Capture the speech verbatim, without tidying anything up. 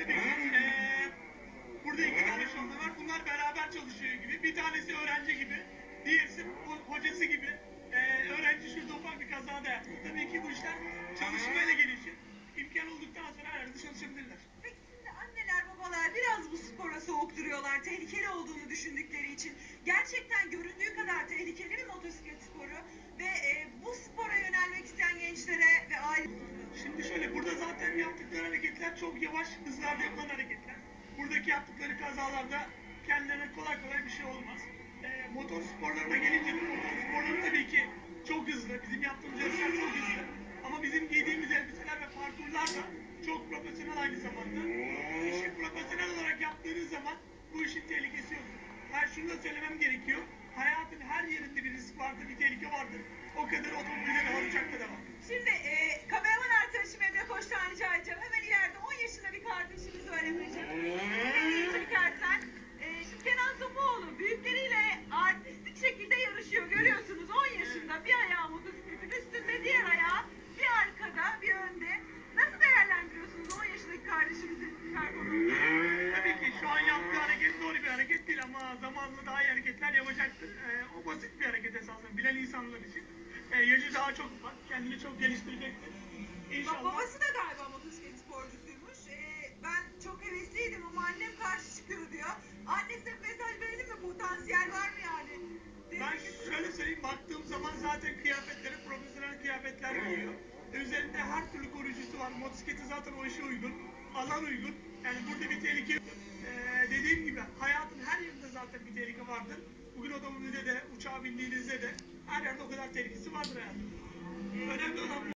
tabii ki. Ee, burada iki tane şoför var. Bunlar beraber çalışıyor gibi. Bir tanesi öğrenci gibi. Diğerisi hocası gibi. Ee, öğrenci şurada ufak bir kazada yaptı. Tabii ki bu işler çalışmayla gelişir. İmkan olduktan sonra her yerde çalışabilirler. Peki şimdi anneler babalar biraz bu spora soğuk duruyorlar, tehlikeli olduğunu düşündükleri için. Gerçekten göründüğü kadar tehlikeli mi motosiklet sporu? Ve e, bu spora yönelmek isteyen gençlere ve aile... Şimdi şöyle, burada zaten yaptıkları hareketler çok yavaş hızlarda yapılan hareketler. Buradaki yaptıkları kazalarda kendilerine kolay kolay bir şey olmaz. E, motor sporlarına gelince de motor sporları tabii ki çok hızlı. Bizim yaptığımız yarışlar çok hızlı. Ama bizim giydiğimiz elbiseler ve parkurlar da çok profesyonel aynı zamanda. İşi profesyonel olarak yaptığınız zaman bu işin tehlikesi yoktur. Hayır, şunu da söylemem gerekiyor. Hayatın her yerinde bir risk vardır, bir tehlike vardır. O kadar otomobilde de var, uçakta da var. Şimdi e, kameraman arkadaşım Emre Koç'tan rica edeceğim. Hemen ileride on yaşında bir kardeşimiz var Emre'ciğim. Kamerayı çekersen. E, şimdi Kenan Sofuoğlu büyükleriyle artistik şekilde yarışıyor. Görüyorsunuz on yaşında bir ayağı motosikletin üstünde, diğer ayağı bir arkada, bir önde. Nasıl değerlendiriyorsunuz on yaşındaki kardeşimizin performansını? Tabii ki şu an yaptığı hareket zor bir hareket değil ama zamanla daha iyi hareketler yapacaktır. Ee, o basit bir hareket esasında bilen insanlar için. Ee, yaşı daha çok ufak, kendini çok geliştirecektir. İnşallah. Babası da galiba motosiklet sporcusuymuş. Ee, ben çok hevesliydim ama annem karşı çıkıyor diyor. Annesine mesaj verelim mi? Potansiyel var mı yani? Ben şöyle söyleyeyim, baktığım zaman zaten kıyafetleri profesyonel kıyafetler giyiyor. Üzerinde her türlü koruyucusu var. Motosikleti zaten o işe uygun, alan uygun. Yani burada bir tehlike yok. Ee, dediğim gibi hayatın her yerinde zaten bir tehlike vardır. Bugün otomobilde de, uçağa bindiğinizde de her yerde o kadar tehlikesi vardır hayatım. Önemli olan